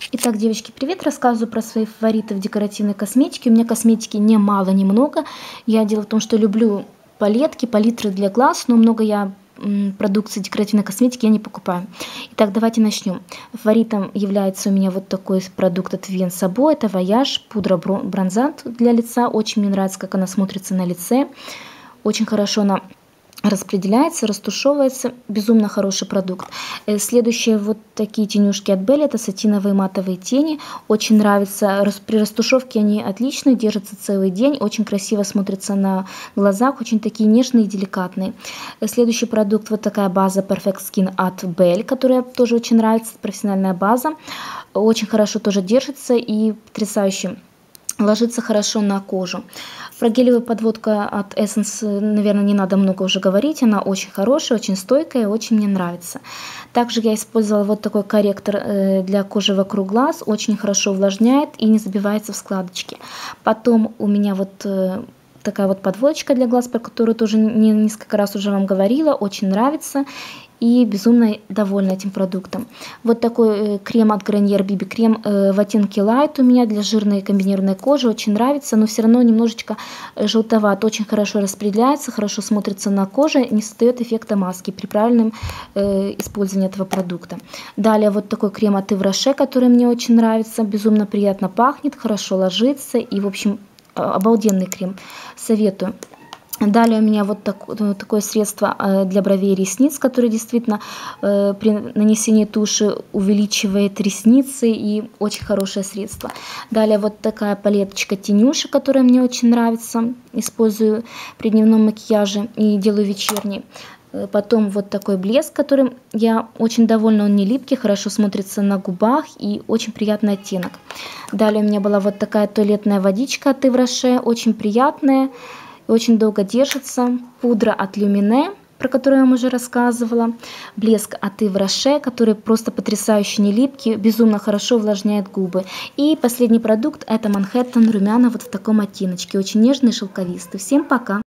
Итак, девочки, привет! Рассказываю про свои фавориты в декоративной косметике. У меня косметики не мало, не много. Я дело в том, что люблю палетки, палитры для глаз, но много я продукции декоративной косметики я не покупаю. Итак, давайте начнем. Фаворитом является у меня вот такой продукт от Вивьен Сабо. Это Voyage, пудра бронзант для лица. Очень мне нравится, как она смотрится на лице. Очень хорошо она распределяется, растушевывается. Безумно хороший продукт. Следующие вот такие тенюшки от Белли. Это сатиновые матовые тени. Очень нравится. При растушевке они отличные, держатся целый день. Очень красиво смотрятся на глазах. Очень такие нежные и деликатные. Следующий продукт вот такая база Perfect Skin от Белли, которая тоже очень нравится. Профессиональная база. Очень хорошо тоже держится и потрясающе ложится хорошо на кожу. Про гелевую подводку от Essence, наверное, не надо много уже говорить. Она очень хорошая, очень стойкая, очень мне нравится. Также я использовала вот такой корректор для кожи вокруг глаз. Очень хорошо увлажняет и не забивается в складочки. Потом у меня вот такая вот подводочка для глаз, про которую тоже несколько раз уже вам говорила. Очень нравится. И безумно довольна этим продуктом. Вот такой крем от Garnier BB крем в оттенке Light у меня для жирной комбинированной кожи. Очень нравится, но все равно немножечко желтоват. Очень хорошо распределяется, хорошо смотрится на коже, не создает эффекта маски при правильном использовании этого продукта. Далее вот такой крем от Yves Rocher, который мне очень нравится. Безумно приятно пахнет, хорошо ложится. И, в общем, обалденный крем. Советую. Далее у меня вот такое средство для бровей и ресниц, которое действительно при нанесении туши увеличивает ресницы, и очень хорошее средство. Далее вот такая палеточка тенюшек, которая мне очень нравится. Использую при дневном макияже и делаю вечерний. Потом вот такой блеск, которым я очень довольна, он не липкий, хорошо смотрится на губах и очень приятный оттенок. Далее у меня была вот такая туалетная водичка от Yves Rocher, очень приятная. Очень долго держится. Пудра от Lumineux, про которую я вам уже рассказывала. Блеск от Yves Rocher, который просто потрясающе не липкий, безумно хорошо увлажняет губы. И последний продукт — это Manhattan румяна вот в таком оттеночке. Очень нежный, шелковистый. Всем пока!